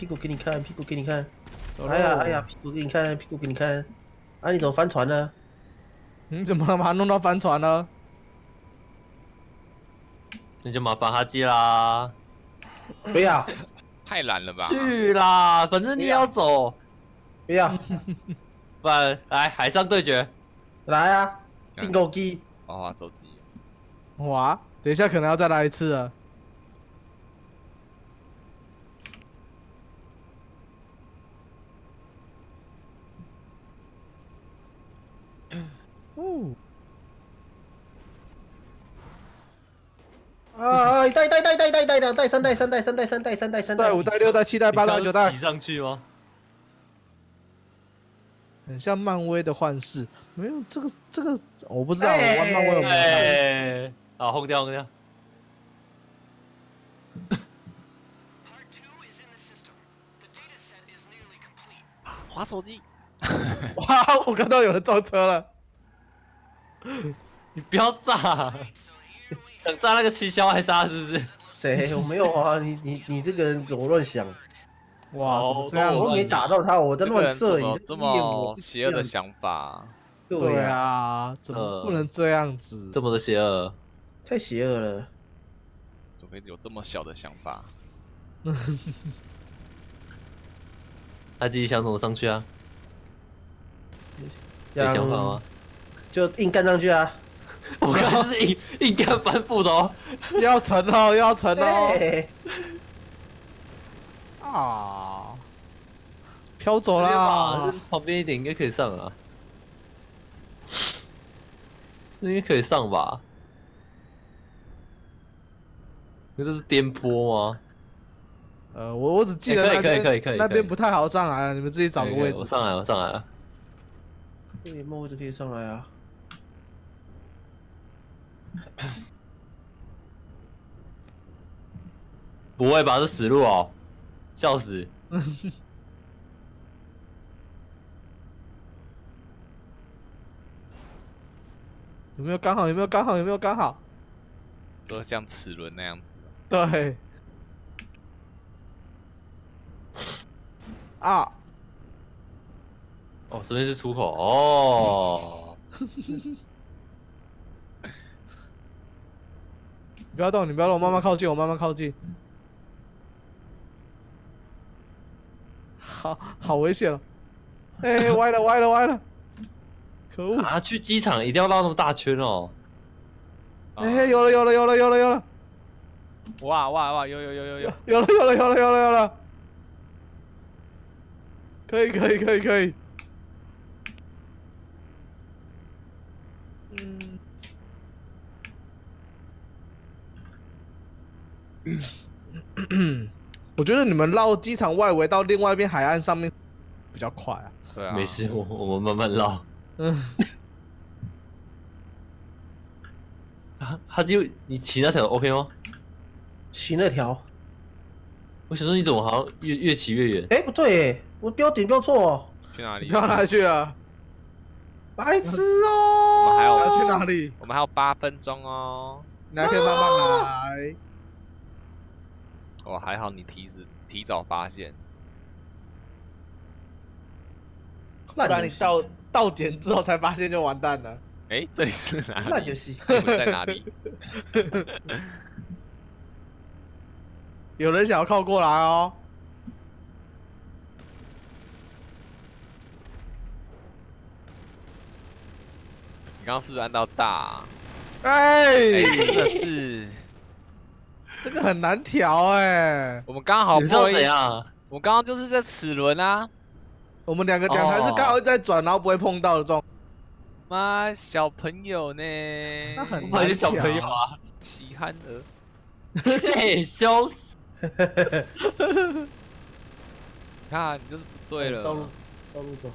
屁股给你看，屁股给你看。 走哎呀哎呀，屁股给你看，屁股给你看。啊，你怎么翻船呢？ 你怎么把它弄到帆船了？ 那就麻烦哈基啦。 不要太懒了吧？ 去啦，反正你也要走， 不要， 不然来海上对决。 来啊，订购机。 花花手机。 哇，等一下可能要再来一次了。哦， 啊！带3 带5带6带7带8带9带骑，上去吗？ 很像漫威的幻视。没有这个我不知道，我玩漫威有没有看？ 哎，好，轰掉轰掉。 滑手机。 哇，我看到有人撞车了。 你不要炸，想炸那个七霄还杀是不是？ 谁？我没有啊！你这个人怎么乱想？ 哇，怎么这样我子？ 没打到他，我在乱射。你这么邪恶的想法？ 对啊， 啊，怎么不能这样子？ 这么的邪恶， 太邪恶了！ 怎么可以有这么小的想法？ 他自己想怎么上去啊？有想法吗？ 就硬干上去啊！ 我刚才是硬干翻覆的哦。 要沉哦，要沉哦！ 哎啊，飘走啦！ 旁边一点应该可以上啊，应该可以上吧？那这是颠簸吗？ 我只记得可以那边不太好上来了，你们自己找个位置。 我上来了。 这什么位置可以上来啊？ 不会吧？是死路哦，笑死！ 有没有刚好？有没有刚好？有没有刚好？ 都像齿轮那样子。 对。啊！ 哦，这边是出口哦。 你不要动，你不要动，我慢慢靠近，我慢慢靠近。好危险哦！哎，歪了！可恶！ 啊，去机场一定要绕那么大圈哦。 哎，有了！ 哇，有！ 有了！可以。我觉得你们绕机场外围到另外一边海岸上面比较快啊。 对啊， 没事，我们慢慢绕。他就你骑那条 OK 吗？ 骑那条？ 我想说你怎么好像越骑越远？ 哎，不对，我标点标错。 去哪里？ 到哪里去了？ 白痴哦！ 我们还有要去哪里？ 我们还有8分钟哦。 你还可以慢慢来。 哦，还好你提早发现。 不然你到点之后才发现就完蛋了。 哎，这里是哪里？ 烂游戏。 你们在哪里？ 有人想要靠过来哦。 你刚刚是不是按到大？ 哎， 真的是， 这个很难调哎。 我们刚好你知道不会怎样？ 我刚刚就是在齿轮啊。 我们两台是刚好在转，然后不会碰到的状。 妈，小朋友呢？ 那很我是小朋友啊， 稀罕儿。 嘿，凶死！ 看，你就是不对了。 道路走。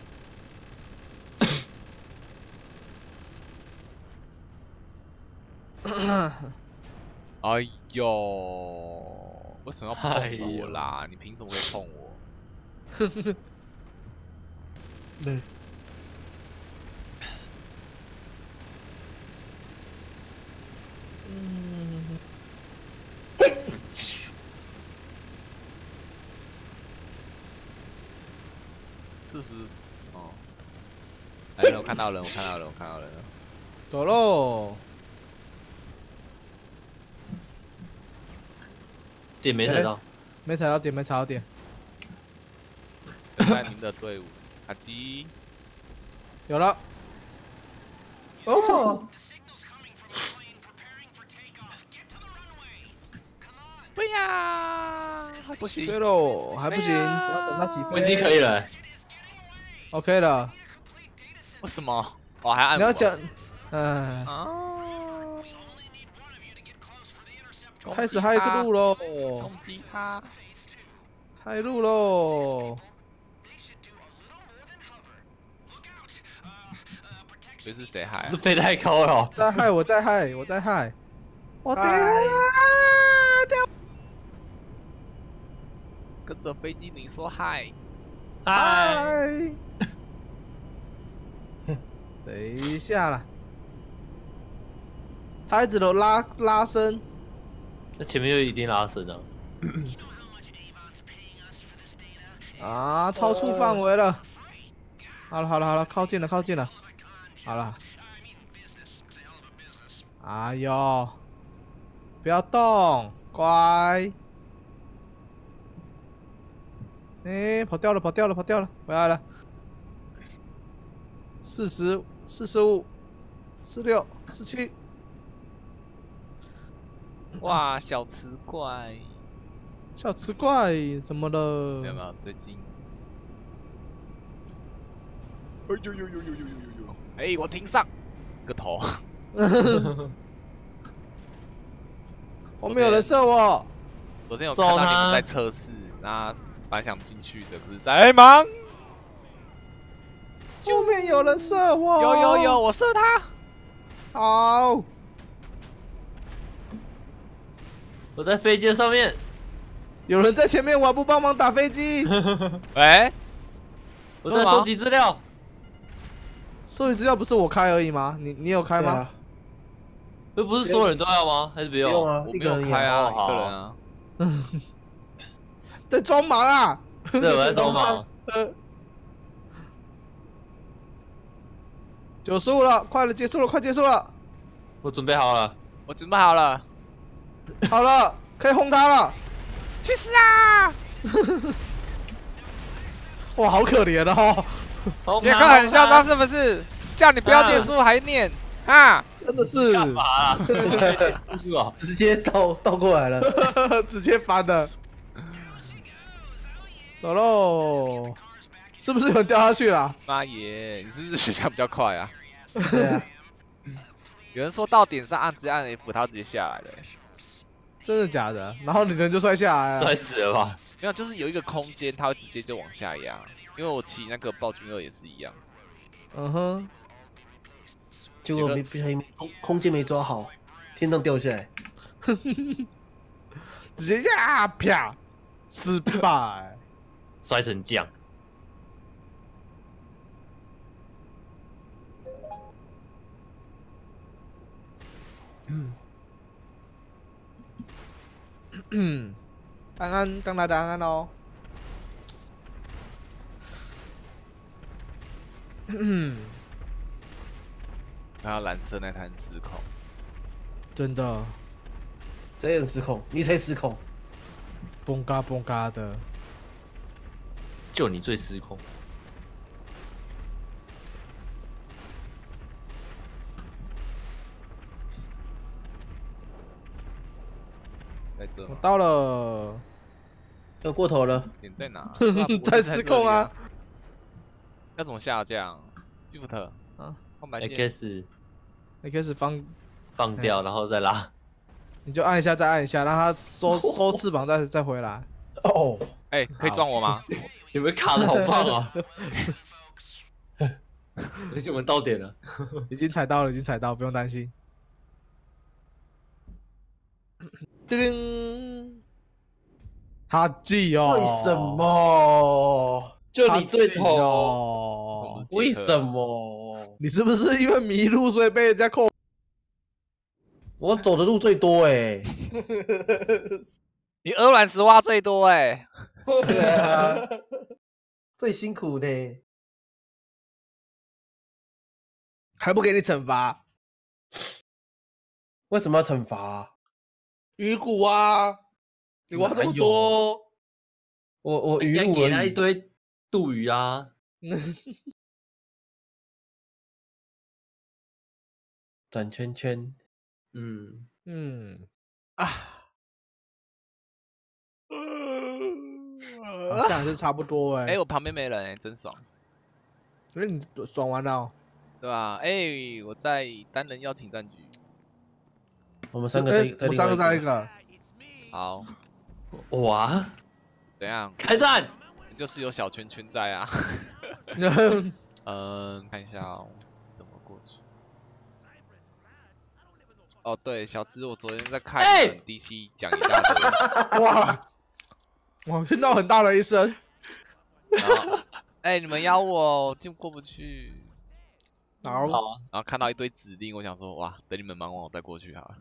哎呦，为什么要碰我啦？你凭什么可以碰我？ 对。 是不是？哦，来了，我看到人，我看到人，我看到人了。 走喽！ 点没踩到， 没踩到点，没踩到点。 等待您的队伍，卡基。 有了。 哦， 对呀，不行， 对喽，还不行，要等它起温蒂飞。 可以了。 OK 了。 为什么？我还按你要讲，嗯， 啊， 开始嗨路喽， 攻击他！ 嗨路喽！ 这是谁嗨啊是？飞太高了。 再嗨，我再嗨，我再嗨，我掉嗨掉！ 跟着飞机你说嗨。 嗨， 嗨！等一下啦，他一直都拉伸， 那前面就一定拉伸了。 啊，超出范围了。好了好了好了，靠近了靠近了，好了。哎呦，不要动，乖。哎，跑掉了跑掉了跑掉了，回来了。40、45、46、47。 哇，小磁怪， 小吃怪怎么了？ 有没有最近？哎呦呦呦呦呦呦呦呦！哎，我停上个头。 后面有人射我。 昨天有看到你们在测试，那本来想进去的，可是在忙。 后面有人射我。 有，我射他。 好。 我在飞机上面。 有人在前面，我还不帮忙打飞机。 喂， 我在收集资料。 收集资料不是我开而已吗？你有开吗？ 对啊， 又不是所有人都要吗？还是不用？ 不用啊， 我没有一个人开啊， 哦好一个人啊。 在装忙啊。 对，我在装忙。 95了，快了，结束了，快结束了。 我准备好了。 我准备好了， 好了，可以轰他了。 去死啊！ 哇，好可怜哦， 杰克很嚣张是不是？叫你不要念书还念啊！ 真的是干嘛啦？是啊， 直接倒过来了。 直接翻了。走喽，是不是有人掉下去了？ 妈耶，你是不是学校比较快啊？ 对啊， 有人说到点上按直接按 F，他直接下来了、欸。 真的假的？然后你人就摔下来了。 摔死了吧？ 没有，就是有一个空间，它会直接就往下压。因为我骑那个暴君2也是一样。 嗯哼， 结果不小心空间没抓好，天上掉下来。 直接呀啪，失败。 摔成酱。 安安刚来的安安哦。 然后蓝色那台很失控， 真的， 谁很失控？你才失控。 蹦嘎蹦嘎的。 就你最失控。 在这吗？ 我到了。 要过头了。 点在哪？ 在失控啊！ 要怎么下降 ？Shift 啊， 空白键。 X 你开始放掉，然后再拉。 你就按一下，再按一下，让它收翅膀再回来。 哦， 哎、可以撞我吗？ 你们卡的好棒啊！你们到点了。 已经踩到了，已经踩到，不用担心。叮铃，哈记哦。 为什？么？ 就你最痛痛。 哦。 为什么？ 你是不是因为迷路所以被人家扣？ 我走的路最多哎。 你鹅卵石挖最多哎、 对啊， 最辛苦的， 还不给你惩罚？ 为什么要惩罚？ 鱼骨啊，你挖这么多， 我鱼应该给他骨而已。 一堆杜鱼啊。 转圈圈。 啊， 好像是差不多哎。 哎，我旁边没人哎，真爽。 因为你爽完了哦， 对吧？哎，我在单人邀请战局。 我们三个在， 我们三个在一个。 好， 哇， 怎样？ 开战！ 就是有小圈圈在啊。看一下哦，怎么过去？哦，对，小芝，我昨天在看你们 DC 讲一大堆。 哇！我听到很大的一声。 然后，哎，你们邀我，就过不去。 好， 然后看到一堆指令，我想说，哇，等你们忙完我再过去好了。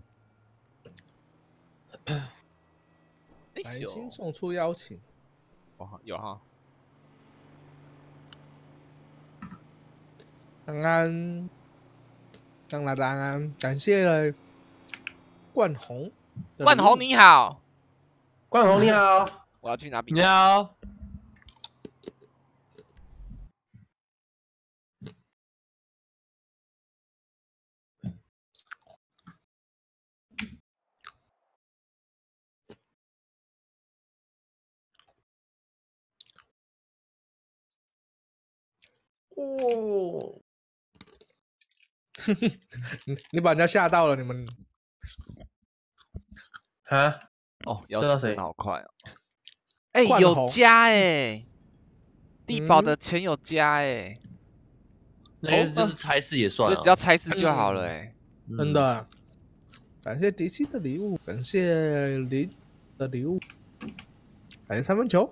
白金送出邀请。 哦，有哈。 安安，刚来的安安，感谢冠宏。 冠宏你好， 冠宏你好， 我要去拿笔。 你好。 哦， 你把人家吓到了，你们哈？ 哦，要知道谁真的好快哦。哎， 冠宏有加哎，地保的钱有加哎， 那个就是差事也算了， 所以只要差事就好了哎。 真的。感谢迪西的礼物，感谢林的礼物，感谢三分球。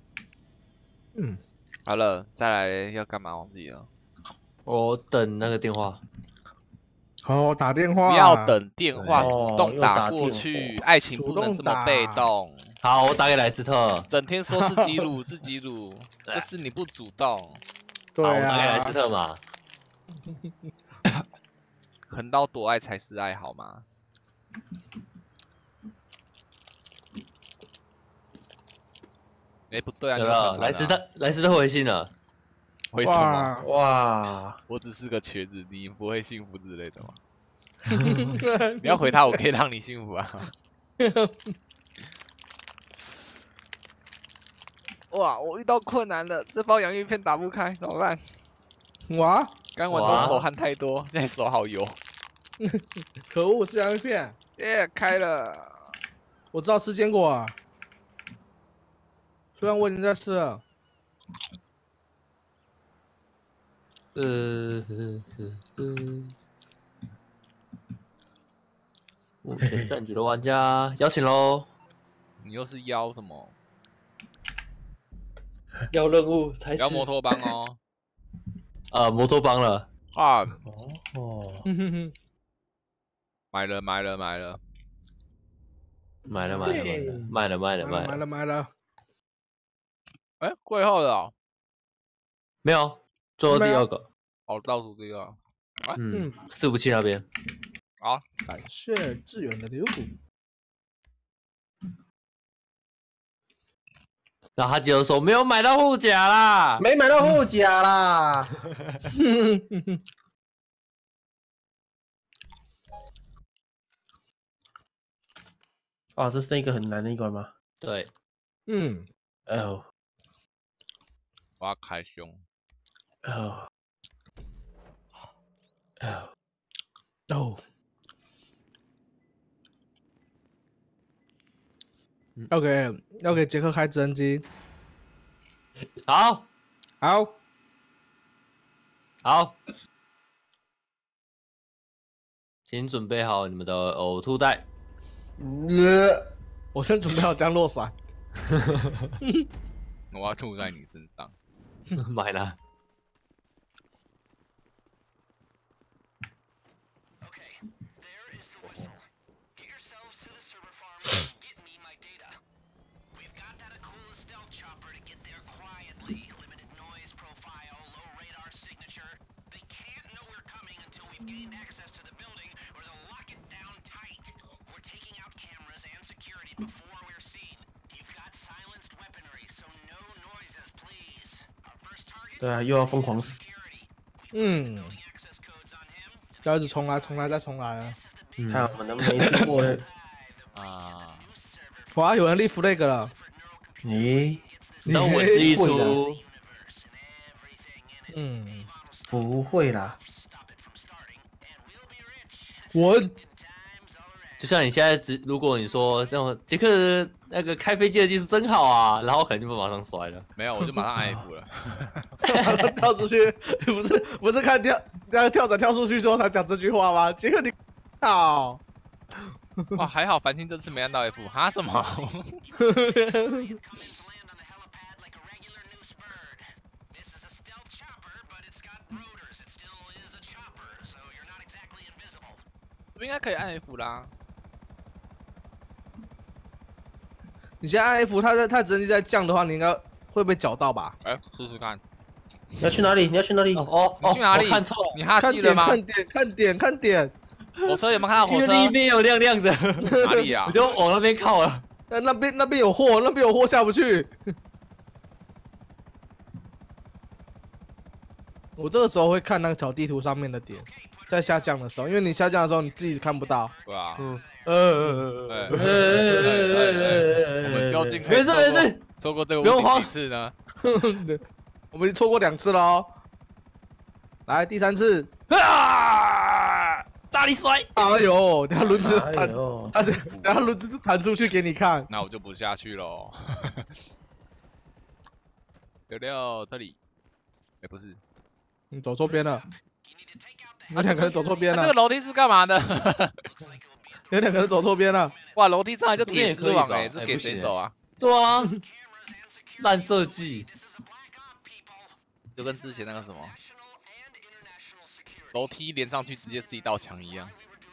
好了，再来要干嘛？忘记了。 我等那个电话。 好，打电话。 不要等电话， 哦主动打过去。爱情不能这么被动。 好，我打给莱斯特。 整天说自己撸自己撸，这是你不主动。 对好，我打给莱啊斯，特嘛。 横刀夺爱才是爱，好吗？哎，不对啊， 有了，莱斯特回信了。 为什么？ 哇， 我只是个瘸子，你不会幸福之类的吗？你要回他，我可以让你幸福啊。哇，我遇到困难了，这包洋芋片打不开，怎么办？ 哇， 刚玩都手汗太多，现在手好油。 可恶，是洋芋片。 耶，开了。 我知道吃坚果啊，虽然我已经在吃了。 目前战局的玩家邀请喽。 你又是邀什么？ 要任务才邀摩托帮哦。 摩托帮了。 啊， 哦， 买了。 买了。 哎，贵后的哦。 没有，最后第二个。 哦，倒数第二。 伺服器那边。 好， 感谢志远的礼物。 然后他接着说没有买到护甲啦， 没买到护甲啦。哦，这是一个很难的一关吗？ 对， 哦， 我要开胸。 哦， 要给杰克开直升机。 好，请准备好你们的呕吐袋。 我先准备好降落伞。 我要吐在你身上。 买了。 对啊，又要疯狂死。 嗯，要一直重来，重来再重来啊！ 看我们能没试过的。 啊， 哇，有人立 flag 了。 咦， 等我技术， 嗯， 不会啦。 我就像你现在如果你说这种杰克的那个开飞机的技术真好啊，然后可能就会马上摔了。 没有，我就马上按 F 了。 跳出去，不是看跳伞跳出去之后才讲这句话吗？杰克你好， 哇，还好繁星这次没按到 F，哈什么？不应该可以按 F 啦。 你现在按 F，它直升机在降的话，你应该会被绞到吧？ 来试试看。 你要去哪里？你要去哪里？ 哦， 你去哪里？ 我看错了， 你哈看记了吗？ 看点， 火车有没有看到火车？ 因为那边有亮亮的， 哪里啊我？就往那边靠了。 那边有货，那边有货下不去。我这个时候会看那个小地图上面的点，在下降的时候，因为你下降的时候你自己看不到。 对啊。 对， 我们究竟可以没事没事， 错过这个不用慌屋顶几次呢？ 我们已经错过2次了哦。来第3次， 啊！大力摔！ 哎呦，等下轮子弹， 哎呦， 等下轮子弹出去给你看。 那我就不下去喽。66这里，哎，不是， 你走错边了，有2个人走错边了这个，楼梯是干嘛的？ 有2个人走错边了。 哇，楼梯上来就铁这边也可以吧丝网哎，这给谁守啊？ 对啊，烂设计。 就跟之前那个什么楼梯连上去直接是一道墙一样。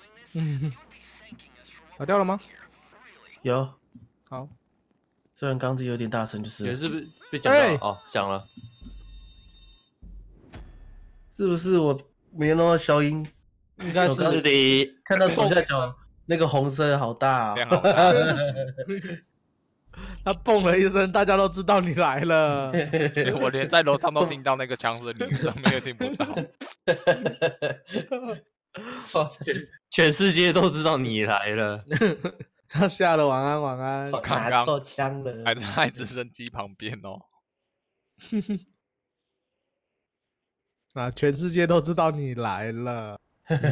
打掉了吗？ 有。 好， 虽然刚子有点大声，就是也是被讲到哦，响了。 是不是我没有弄到消音？ 应该是是的， 看到左下角那个红色好大非常哦。 好看。 他蹦了一声，大家都知道你来了。 我连在楼上都听到那个枪声，你上面又听不到。 全世界都知道你来了。 他下了，晚安晚安。 拿错枪了。 还在直升机旁边哦。 啊，全世界都知道你来了。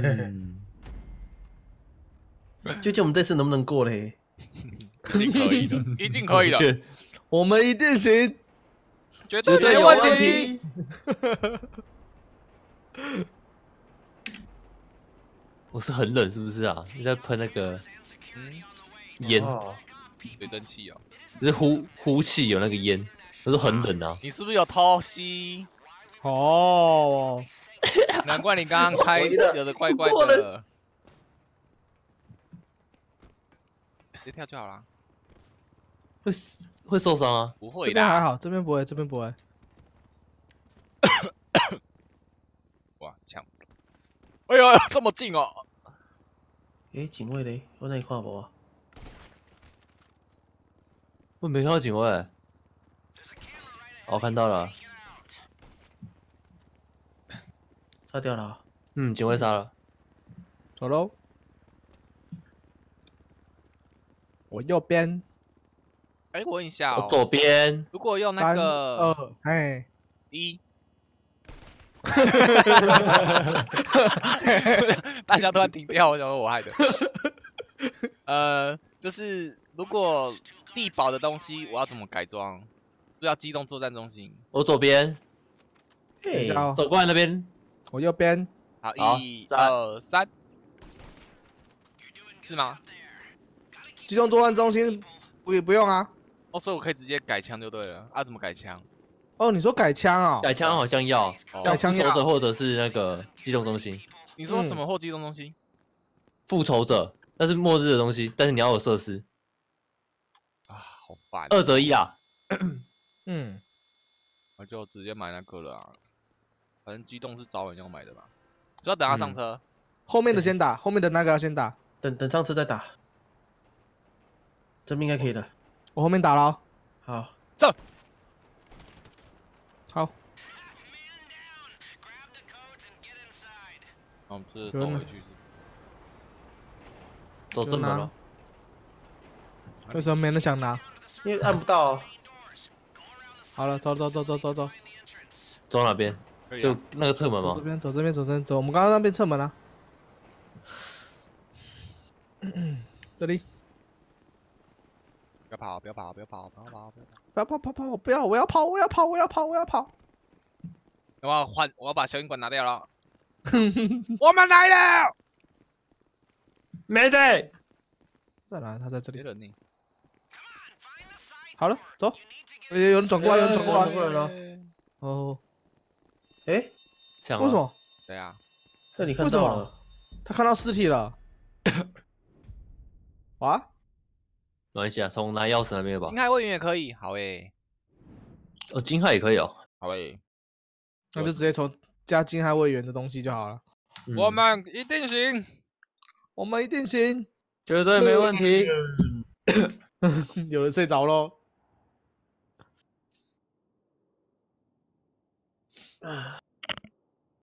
究竟我们这次能不能过嘞？ 一定可以的，一定可以的， 我们一定行， 绝对对没问题。 我是很冷是不是啊？你在喷那个烟， 水蒸气哦， 就是呼气有那个烟，我说很冷啊。 你是不是有偷吸？ 哦， 难怪你刚刚开有的怪怪的。直接跳就好啦。 会受伤啊？ 不会这边还啦。 好，这边不会，这边不会。 哇，枪！哎呦，这么近哦！ 诶，警卫嘞，我哪里看无啊？ 我没看到警卫。哦，看到了。 杀掉了啊。 警卫杀了。 走喽。我右边。 哎，我问一下哦， 我左边。 如果用那个 3、2，哎 1，大家突然停掉，我想说我害的。就是如果地堡的东西我要怎么改装？是要机动作战中心。 我左边。 等一下哦， 走过来那边。 我右边。 好， 好 1、2、3，是吗？ 机动作战中心不用啊。 哦，所以我可以直接改枪就对了。啊，怎么改枪？ 哦，你说改枪啊？ 改枪好像要改枪复仇者或者是那个机动中心。 你说什么或机动中心？ 复仇者，那是末日的东西，但是你要有设施。 啊，好烦。 2折1啊。 我就直接买那个了啊。反正机动是早晚要买的嘛，只要等他上车。 后面的先打，后面的那个要先打。 等上车再打。这边应该可以的。 我后面打了哦。 好。 走。 好。 哦，这走回去是。 走正门了。 为什么没人想拿？ 因为按不到。 好了，走。 走哪边？就那个侧门吗？ 走这边，走。我们刚刚那边侧门啊。这里。 不要跑！不要跑！ 不要！我要跑！ 我要把小引管拿掉了。我们来了！ 没得。 在哪？他在这里。 人呢？ 好了，走。有人转过来， 了。 哦。 哎， 为什么？ 对啊。 那你看到了？ 他看到尸体了。啊？ 没关系啊，从拿钥匙那边吧。 金海会员也可以，好诶。 哦，金海也可以哦， 好诶。 那就直接从加金海会员的东西就好了。 我们一定行， 绝对没问题。 有人睡着喽。